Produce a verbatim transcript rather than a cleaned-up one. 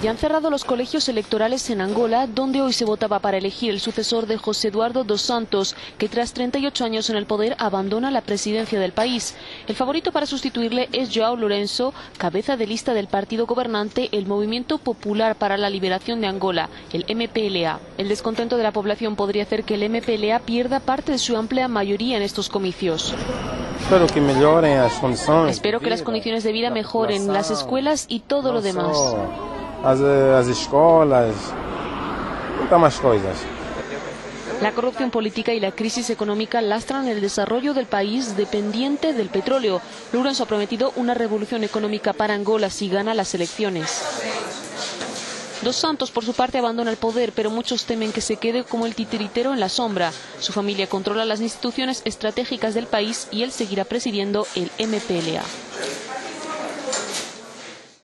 Ya han cerrado los colegios electorales en Angola, donde hoy se votaba para elegir el sucesor de José Eduardo dos Santos, que tras treinta y ocho años en el poder abandona la presidencia del país. El favorito para sustituirle es João Lourenço, cabeza de lista del partido gobernante, el Movimiento Popular para la Liberación de Angola, el M P L A. El descontento de la población podría hacer que el M P L A pierda parte de su amplia mayoría en estos comicios. Espero que mejoren las condiciones. Espero que las condiciones de vida mejoren, las escuelas y todo lo demás. As, as escolas, muchas más cosas. La corrupción política y la crisis económica lastran el desarrollo del país dependiente del petróleo. Lourenço ha prometido una revolución económica para Angola si gana las elecciones. Dos Santos, por su parte, abandona el poder, pero muchos temen que se quede como el titiritero en la sombra. Su familia controla las instituciones estratégicas del país y él seguirá presidiendo el M P L A.